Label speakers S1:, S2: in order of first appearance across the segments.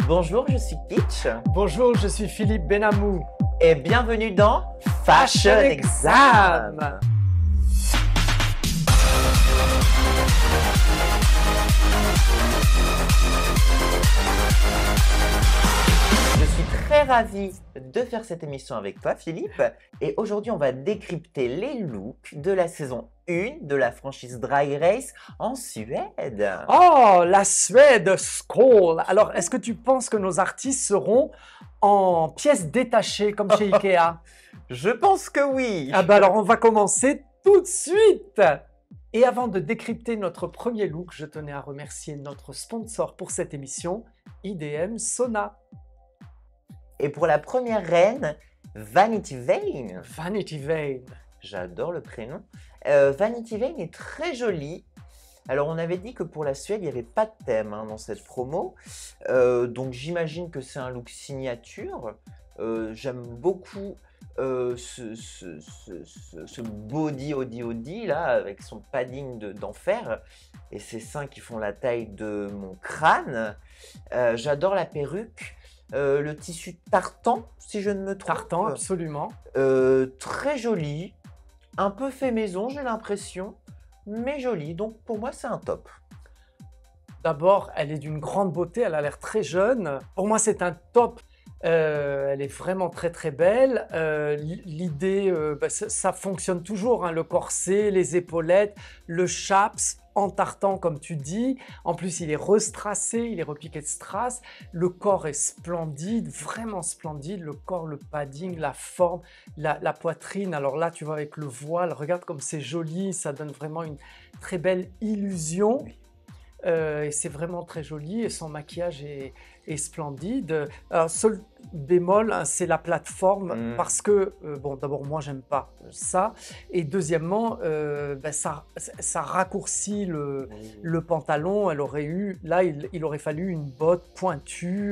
S1: Bonjour, je suis Pitch
S2: Bonjour, je suis Philippe Benamou.
S1: et bienvenue dans Fashion Exam. Je suis très ravie de faire cette émission avec toi, Philippe. Et aujourd'hui, on va décrypter les looks de la saison 1 de la franchise Drag Race en Suède.
S2: Oh, la Suède, Skål! Alors, est-ce que tu penses que nos artistes seront en pièces détachées comme chez Ikea?
S1: Je pense que oui.
S2: Ah ben alors, on va commencer tout de suite! Et avant de décrypter notre premier look, je tenais à remercier notre sponsor pour cette émission, IDM Sona.
S1: Et pour la première reine, Vanity Vane.
S2: Vanity Vane.
S1: J'adore le prénom. Vanity Vane est très jolie. Alors, on avait dit que pour la Suède, il n'y avait pas de thème dans cette promo. Donc, j'imagine que c'est un look signature. J'aime beaucoup ce body Audi là, avec son padding d'enfer et ses seins qui font la taille de mon crâne. J'adore la perruque. Le tissu tartan, si je ne me trompe.
S2: Tartan, absolument.
S1: Très joli, un peu fait maison, j'ai l'impression, mais joli. Donc pour moi, c'est un top.
S2: D'abord, elle est d'une grande beauté, elle a l'air très jeune. Pour moi, c'est un top. Elle est vraiment très très belle. L'idée, ça fonctionne toujours, hein, le corset, les épaulettes, le chaps en tartan comme tu dis. En plus, il est restracé, il est repiqué de strass. Le corps est splendide, vraiment splendide. Le corps, le padding, la forme, la poitrine. Alors là, tu vois avec le voile, regarde comme c'est joli, ça donne vraiment une très belle illusion. Et c'est vraiment très joli et son maquillage est splendide. Alors, seul bémol, hein, c'est la plateforme parce que, bon, d'abord, moi, j'aime pas ça. Et deuxièmement, ça raccourcit le pantalon. Elle aurait eu, là, il aurait fallu une botte pointue.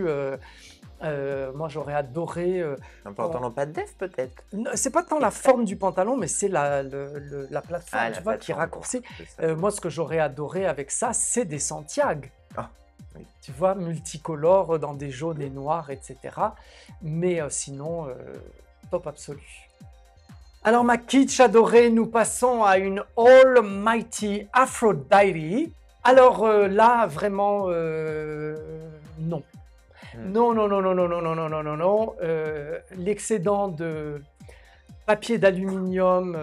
S2: Moi, j'aurais adoré.
S1: Un pantalon pas de def, peut-être.
S2: C'est pas tant la forme du pantalon, mais c'est la plateforme,
S1: Ah,
S2: tu
S1: la
S2: vois, qui
S1: plateforme,
S2: raccourcit.
S1: c'est ça.
S2: Moi, ce que j'aurais adoré avec ça, c'est des Santiago.
S1: Ah, oui.
S2: Tu vois, multicolores dans des jaunes et noirs, etc. Mais sinon, top absolu. Alors, ma kitsch adorée, nous passons à une Almighty Aphrodite. Alors là, vraiment, non. Non, non, non, non, non, non, non, non, non, non, non. L'excédent de papier d'aluminium,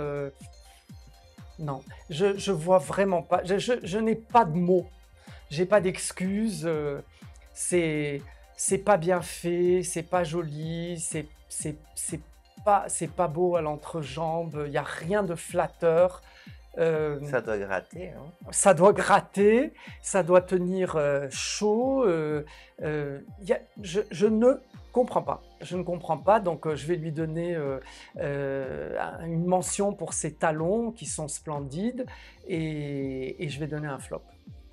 S2: non. Je vois vraiment pas. Je n'ai pas de mots. J'ai pas d'excuses. C'est pas bien fait. C'est pas joli. C'est pas beau à l'entrejambe. Il y a rien de flatteur.
S1: Ça doit gratter. Hein.
S2: Ça doit gratter, ça doit tenir chaud. Je ne comprends pas. Je ne comprends pas, donc je vais lui donner une mention pour ses talons qui sont splendides et je vais donner un flop.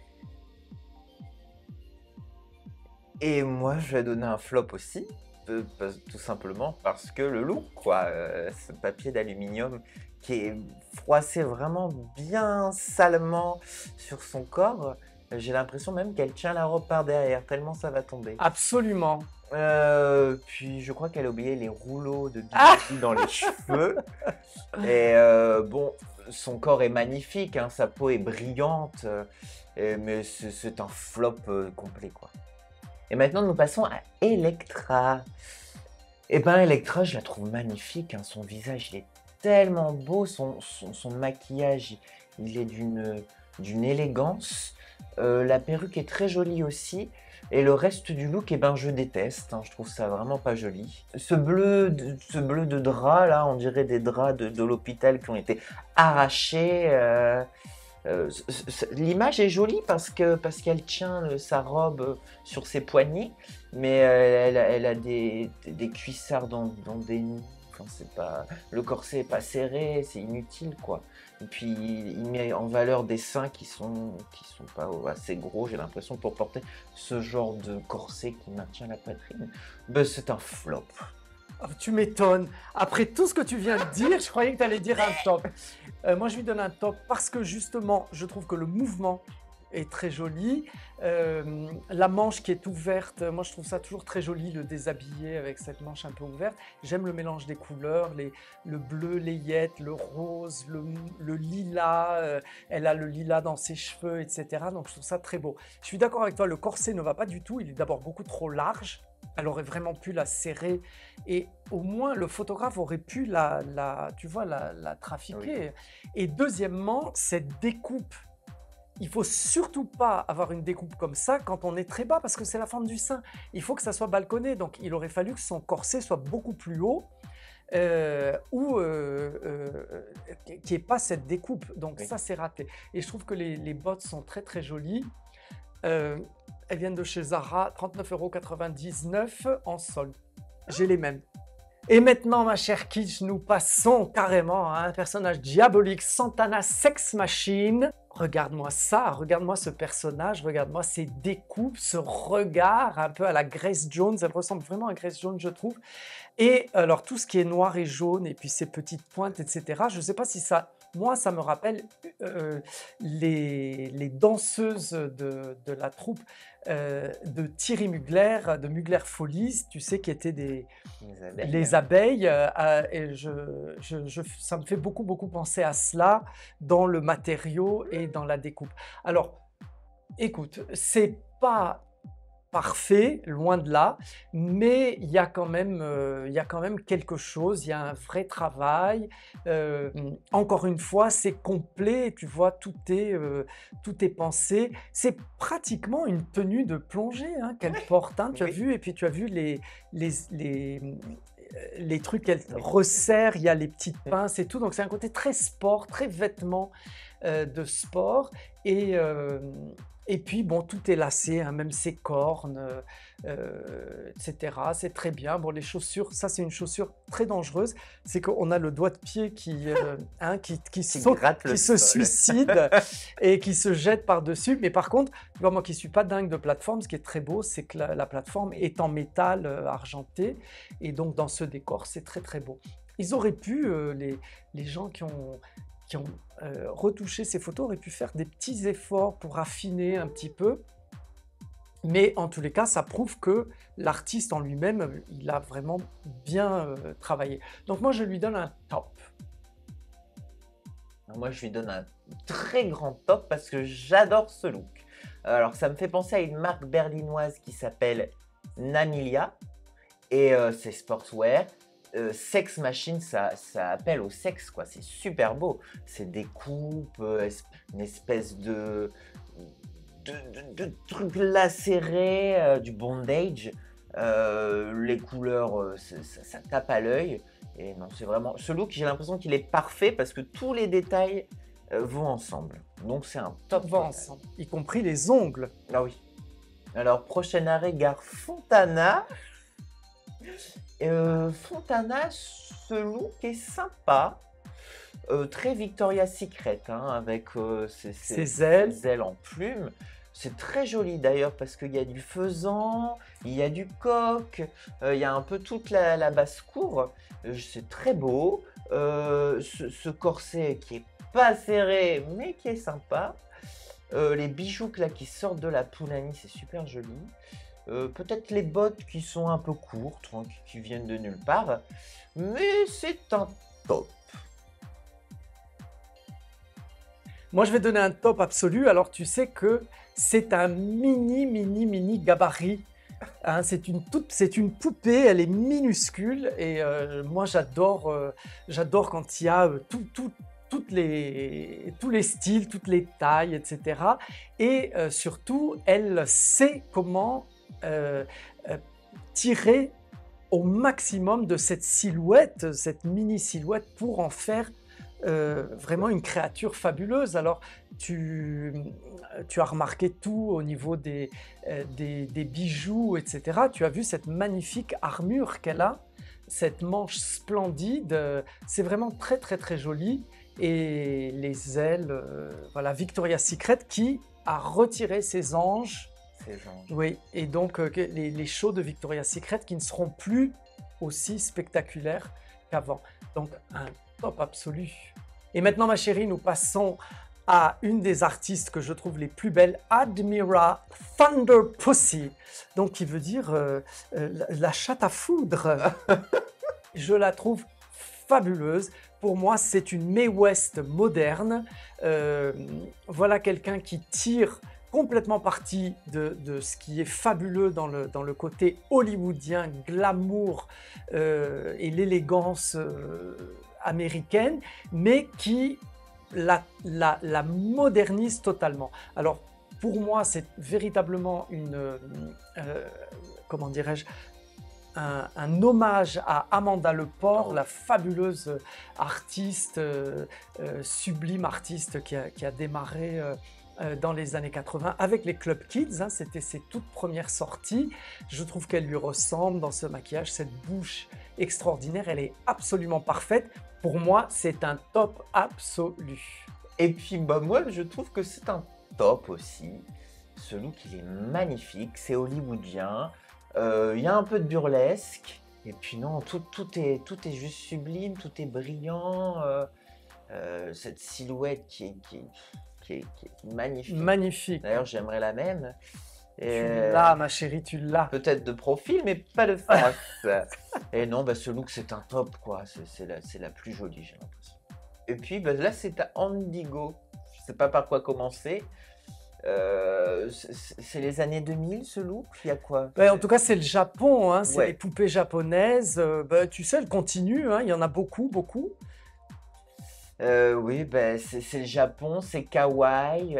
S1: Et moi, je vais donner un flop aussi. Tout simplement parce que le look, quoi, ce papier d'aluminium qui est froissé vraiment bien salement sur son corps, j'ai l'impression même qu'elle tient la robe par derrière, tellement ça va tomber.
S2: Absolument.
S1: Puis je crois qu'elle a oublié les rouleaux de bijoux dans les cheveux. Et bon, son corps est magnifique, hein, sa peau est brillante, mais c'est un flop complet, quoi. Et maintenant, nous passons à Elektra. Eh ben, Elektra, je la trouve magnifique. Hein. Son visage, il est tellement beau. Son maquillage, il est d'une élégance. La perruque est très jolie aussi. Et le reste du look, eh ben, je déteste. Hein. Je trouve ça vraiment pas joli. Ce bleu de drap, là, on dirait des draps de l'hôpital qui ont été arrachés. L'image est jolie parce qu'elle tient sa robe sur ses poignets, mais elle a des cuissards dans des nids. Enfin, le corset n'est pas serré, c'est inutile, quoi. Et puis il met en valeur des seins qui sont pas assez gros, j'ai l'impression, pour porter ce genre de corset qui maintient la poitrine. Ben, c'est un flop.
S2: Oh, tu m'étonnes. Après tout ce que tu viens de dire, je croyais que tu allais dire un top. Moi, je lui donne un top parce que justement, je trouve que le mouvement est très joli. La manche qui est ouverte, moi je trouve ça toujours très joli, le déshabillé avec cette manche un peu ouverte. J'aime le mélange des couleurs, le bleu layette, le rose, le lilas. Elle a le lilas dans ses cheveux, etc. Donc je trouve ça très beau. Je suis d'accord avec toi, le corset ne va pas du tout. Il est d'abord beaucoup trop large. Elle aurait vraiment pu la serrer et au moins le photographe aurait pu tu vois, la trafiquer.
S1: Oui.
S2: Et deuxièmement, cette découpe. Il faut surtout pas avoir une découpe comme ça quand on est très bas parce que c'est la forme du sein. Il faut que ça soit balconné. Donc il aurait fallu que son corset soit beaucoup plus haut ou qu'il n'y ait pas cette découpe. Donc
S1: Oui.
S2: ça, c'est raté. Et je trouve que les bottes sont très très jolies. Elles viennent de chez Zara, 39,99 € en solde. J'ai les mêmes. Et maintenant, ma chère Kitsch, nous passons carrément à un personnage diabolique, Santana Sex Machine. Regarde-moi ça, regarde-moi ce personnage, regarde-moi ses découpes, ce regard un peu à la Grace Jones. Elle ressemble vraiment à Grace Jones, je trouve. Et alors, tout ce qui est noir et jaune, et puis ces petites pointes, etc. Je ne sais pas si ça... Moi, ça me rappelle les danseuses de la troupe de Thierry Mugler, de Mugler Follies, tu sais, qui étaient les abeilles. Et ça me fait beaucoup, beaucoup penser à cela dans le matériau et dans la découpe. Alors, écoute, c'est pas parfait, loin de là, mais il y a quand même quelque chose, il y a un vrai travail. Encore une fois, c'est complet, tu vois, tout est pensé. C'est pratiquement une tenue de plongée qu'elle porte, tu as
S1: Oui.
S2: vu, et puis tu as vu les trucs qu'elle resserre, il y a les petites pinces et tout, donc c'est un côté très sport, très vêtement de sport, et puis, bon, tout est lacé, même ses cornes, etc. C'est très bien. Bon, les chaussures, ça, c'est une chaussure très dangereuse. C'est qu'on a le doigt de pied qui saute, qui se suicide et qui se jette par-dessus. Mais par contre, tu vois, moi qui ne suis pas dingue de plateforme, ce qui est très beau, c'est que la plateforme est en métal argenté. Et donc, dans ce décor, c'est très, très beau. Ils auraient pu, les gens qui ont retouché ces photos auraient pu faire des petits efforts pour affiner un petit peu, mais en tous les cas, ça prouve que l'artiste en lui-même, il a vraiment bien travaillé. Donc moi, je lui donne un top.
S1: Moi, je lui donne un très grand top parce que j'adore ce look. Alors, ça me fait penser à une marque berlinoise qui s'appelle Namilia et c'est sportswear. Sex Machine, ça appelle au sexe, quoi. C'est super beau. C'est des coupes, une espèce de trucs lacérés, du bondage. Les couleurs, ça tape à l'œil. Et non, c'est vraiment... Ce look, j'ai l'impression qu'il est parfait parce que tous les détails vont ensemble. Donc, c'est un top.
S2: Vont ensemble, y compris les ongles.
S1: Ah oui. Alors, prochain arrêt, gare Fontana. Fontana, ce look est sympa, très Victoria's Secret, avec ses ailes en plumes. C'est très joli d'ailleurs parce qu'il y a du faisan, il y a du coq, il y a un peu toute la basse-cour. C'est très beau. Ce corset qui est pas serré mais qui est sympa. Les bijoux là, qui sortent de la Pounani, c'est super joli. Peut-être les bottes qui sont un peu courtes, qui viennent de nulle part, mais c'est un top.
S2: Moi, je vais donner un top absolu. Alors, tu sais que c'est un mini gabarit. C'est une poupée, elle est minuscule et moi, j'adore quand il y a tous les styles, toutes les tailles, etc. Et surtout, elle sait comment tirer au maximum de cette silhouette, cette mini silhouette pour en faire vraiment une créature fabuleuse. Alors tu as remarqué tout au niveau des bijoux, etc. Tu as vu cette magnifique armure qu'elle a, cette manche splendide, c'est vraiment très très très joli. Et les ailes, voilà, Victoria's Secret qui a retiré ses anges. Oui, et donc les shows de Victoria's Secret qui ne seront plus aussi spectaculaires qu'avant. Donc un top absolu. Et maintenant, ma chérie, nous passons à une des artistes que je trouve les plus belles, Admira Thunder Pussy, donc qui veut dire la chatte à foudre. Je la trouve fabuleuse. Pour moi, c'est une Mae West moderne. Voilà quelqu'un qui tire complètement parti de ce qui est fabuleux dans le côté hollywoodien, glamour et l'élégance américaine, mais qui la modernise totalement. Alors, pour moi, c'est véritablement comment dirais-je, un hommage à Amanda Lepore, la fabuleuse artiste, sublime artiste qui a démarré dans les années 80 avec les Club Kids, hein, c'était ses toutes premières sorties. Je trouve qu'elle lui ressemble dans ce maquillage, cette bouche extraordinaire, elle est absolument parfaite. Pour moi, c'est un top absolu.
S1: Et puis bah, moi, je trouve que c'est un top aussi. Ce look, il est magnifique, c'est hollywoodien. Il y a un peu de burlesque. Et puis non, tout est juste sublime, tout est brillant. Cette silhouette qui est magnifique.
S2: Magnifique.
S1: D'ailleurs, j'aimerais la même.
S2: Tu l'as, ma chérie, tu l'as.
S1: Peut-être de profil, mais pas de face. Et non, bah, ce look, c'est un top, quoi. C'est la plus jolie, j'ai l'impression. Et puis bah, là, c'est à Indigo. Je sais pas par quoi commencer. C'est les années 2000, ce look. Il y a quoi?
S2: Ouais, en tout cas, c'est le Japon, hein, c'est
S1: Ouais.
S2: les poupées japonaises. Bah, tu sais, elles continuent, hein, il y en a beaucoup, beaucoup.
S1: Oui, ben, c'est le Japon, c'est kawaii,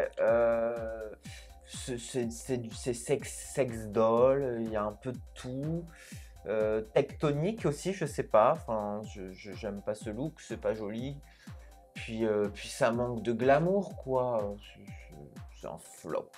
S1: c'est sex doll, il y a un peu de tout. Tectonique aussi, je sais pas, enfin, j'aime pas ce look, c'est pas joli. Puis ça manque de glamour, quoi. C'est un flop.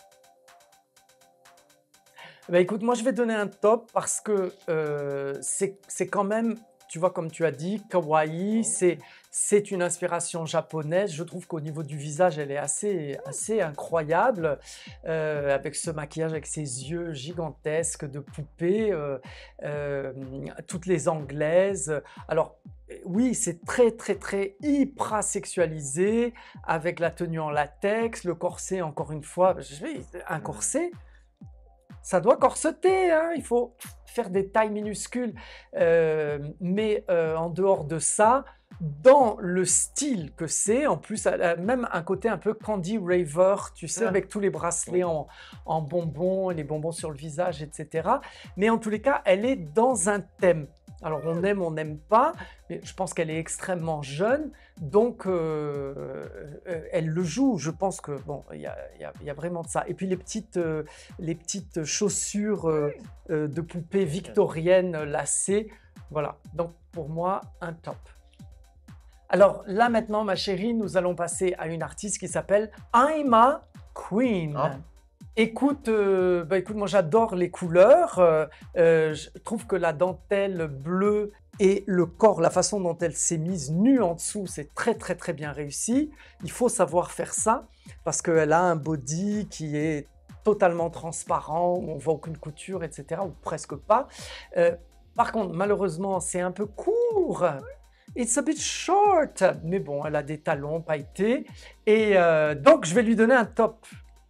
S2: Bah, écoute, moi, je vais donner un top parce que c'est quand même, tu vois, comme tu as dit, kawaii, c'est une inspiration japonaise. Je trouve qu'au niveau du visage, elle est assez incroyable, avec ce maquillage, avec ses yeux gigantesques de poupée, toutes les anglaises. Alors, oui, c'est très hyper sexualisé, avec la tenue en latex, le corset, encore une fois, un corset. Ça doit corseter, hein, il faut faire des tailles minuscules. Mais en dehors de ça, dans le style que c'est, en plus, elle a même un côté un peu Candy Raver, tu sais, avec tous les bracelets en bonbons, les bonbons sur le visage, etc. Mais en tous les cas, elle est dans un thème. Alors on n'aime pas, mais je pense qu'elle est extrêmement jeune, donc elle le joue. Je pense que bon, il y a vraiment de ça. Et puis les petites chaussures de poupée victorienne lacées, voilà. Donc pour moi, un top. Alors là maintenant, ma chérie, nous allons passer à une artiste qui s'appelle I'm a Queen.
S1: Ah.
S2: Écoute, écoute, moi j'adore les couleurs. Je trouve que la dentelle bleue et le corps, la façon dont elle s'est mise nue en dessous, c'est très bien réussi. Il faut savoir faire ça parce qu'elle a un body qui est totalement transparent, où on voit aucune couture, etc. ou presque pas. Par contre, malheureusement, c'est un peu court. It's a bit short. Mais bon, elle a des talons pailletés. Et donc, je vais lui donner un top.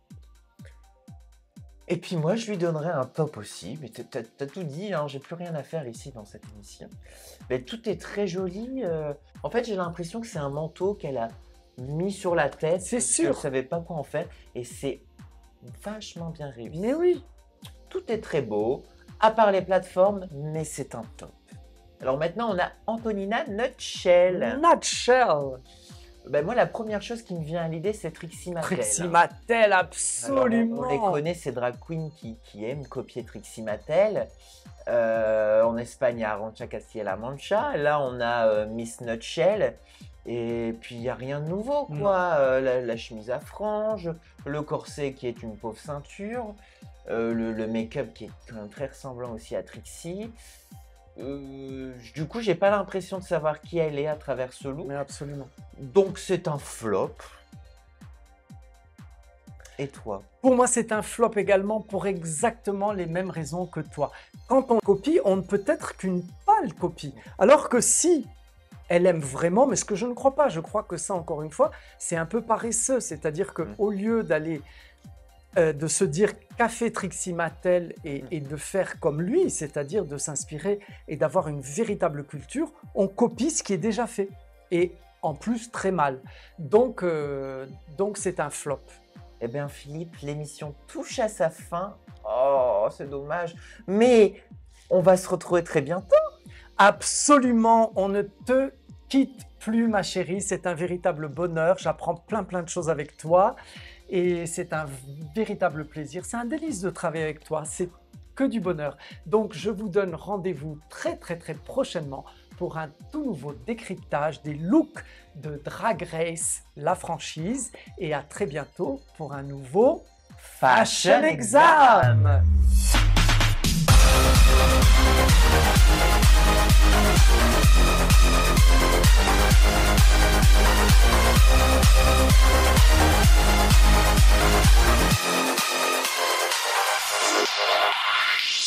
S1: Et puis moi, je lui donnerais un top aussi. Mais t'as tout dit, hein, j'ai plus rien à faire ici dans cette émission. Mais tout est très joli. En fait, j'ai l'impression que c'est un manteau qu'elle a mis sur la tête.
S2: C'est
S1: parce
S2: sûr.
S1: qu'elle ne savait pas quoi en faire. Et c'est vachement bien réussi.
S2: Mais oui.
S1: Tout est très beau, à part les plateformes, mais c'est un top. Alors maintenant, on a Antonina Nutshell.
S2: Nutshell.
S1: Ben moi, la première chose qui me vient à l'idée, c'est Trixie Mattel.
S2: Trixie Mattel, absolument.
S1: Alors, on les connaît, ces drag queens qui aiment copier Trixie Mattel. En Espagne, il y a Arantxa Castilla-La Mancha. Là, on a Miss Nutshell. Et puis, il n'y a rien de nouveau, quoi. La chemise à franges, le corset qui est une pauvre ceinture, le make-up qui est quand même très ressemblant aussi à Trixie. Du coup, j'ai pas l'impression de savoir qui elle est à travers ce look.
S2: Mais absolument.
S1: Donc, c'est un flop. Et toi?
S2: Pour moi, c'est un flop également pour exactement les mêmes raisons que toi. Quand on copie, on ne peut être qu'une pâle copie. Alors que si elle aime vraiment, mais ce que je ne crois pas, je crois que ça, encore une fois, c'est un peu paresseux. C'est-à-dire qu'au lieu d'aller, de se dire qu'a fait Trixie Mattel et de faire comme lui, c'est-à-dire de s'inspirer et d'avoir une véritable culture, on copie ce qui est déjà fait. Et en plus, très mal. Donc c'est un flop.
S1: Eh bien, Philippe, l'émission touche à sa fin. Oh, c'est dommage. Mais on va se retrouver très bientôt.
S2: Absolument, on ne te quitte plus, ma chérie. C'est un véritable bonheur. J'apprends plein de choses avec toi et c'est un véritable plaisir. C'est un délice de travailler avec toi. C'est que du bonheur. Donc, je vous donne rendez-vous très prochainement pour un tout nouveau décryptage des looks de Drag Race, la franchise. Et à très bientôt pour un nouveau Fashion Exam.